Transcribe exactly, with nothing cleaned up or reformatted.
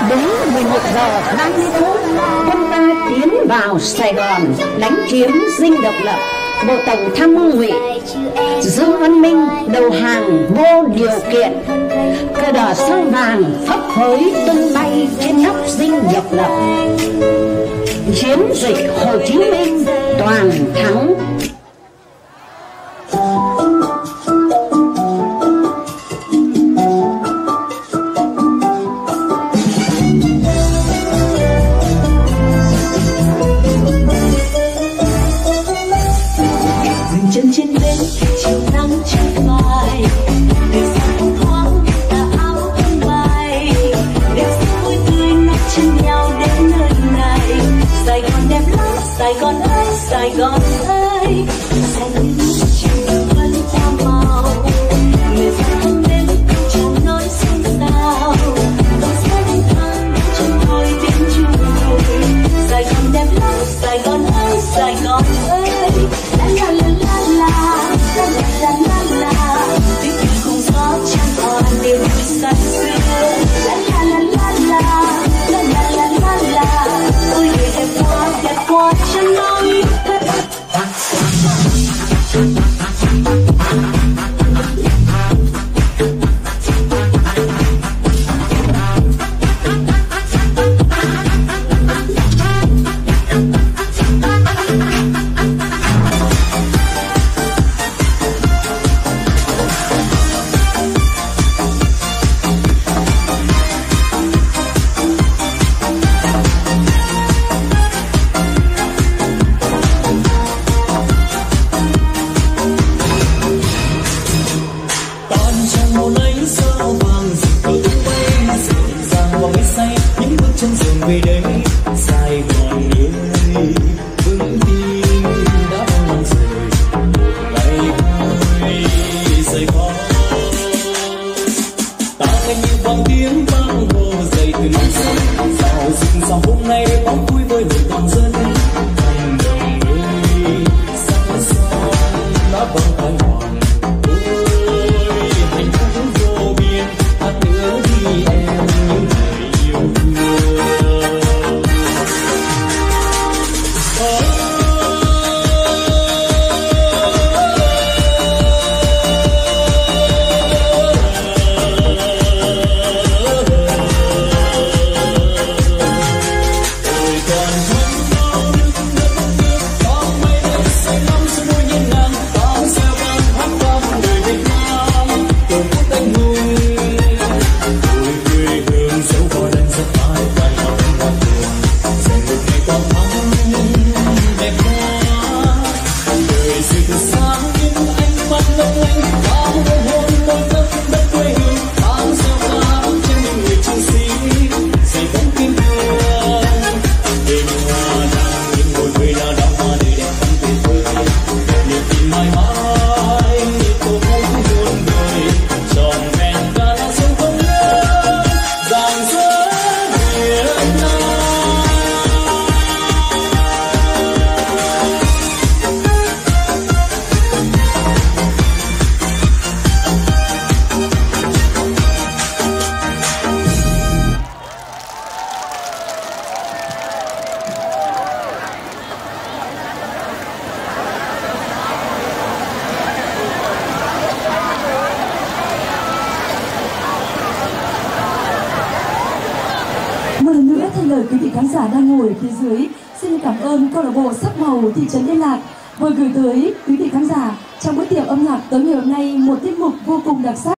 Đúng mười một giờ ba mươi phút, quân ta tiến vào Sài Gòn, đánh chiếm dinh độc lập. Bộ Tổng tham mưu Ngụy Dương Văn Minh đầu hàng vô điều kiện. Cờ đỏ sao vàng phấp phới tung bay trên nóc dinh độc lập. Chiến dịch Hồ Chí Minh toàn thắng. Chân trên bên chiều nắng trên vai, để sao không thoáng tà áo tung bay, để sao vui tươi nắm chân nhau đến nơi này. Sài Gòn đẹp lắm, Sài Gòn ơi, Sài Gòn ơi, xanh như chiều vẫn hoa màu, người dân không đến chẳng nói xôn xao, không sẽ đến thang chân thôi tiếng chuông rồi. Sài Gòn đẹp lắm, Sài Gòn ơi, Sài Gòn ơi, la la la la la la la la la, tiếng cười cùng gió tràn hòa niềm vui say sưa. La la la la la la la la la la, ôi người đẹp quá đẹp quá chân nói. Về đây Sài Gòn ơi, vững tin đã bao năm rồi, ngày vui Sài Gòn. Ta nghe như vang tiếng vang hồ dậy từ non sông, giàu dựng sao hôm nay bóng vui với người toàn dân. Thành đồng ơi, sáng son đã vang thái hoàng, ôi hạnh phúc vô biên, hát nữa đi em những người yêu thương. Một lần nữa thay lời quý vị khán giả đang ngồi phía dưới, xin cảm ơn câu lạc bộ Sắc Màu thị trấn Yên Lạc vừa gửi tới quý vị khán giả trong bữa tiệc âm nhạc tối ngày hôm nay một tiết mục vô cùng đặc sắc.